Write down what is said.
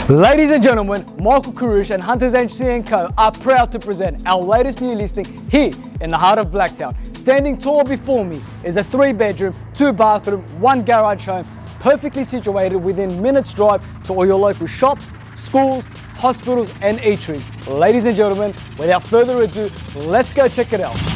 Ladies and gentlemen, Michael Karush and Hunters Agency & Co are proud to present our latest new listing here in the heart of Blacktown. Standing tall before me is a 3-bedroom, 2-bathroom, 1 garage home, perfectly situated within minutes drive to all your local shops, schools, hospitals and eateries. Ladies and gentlemen, without further ado, let's go check it out.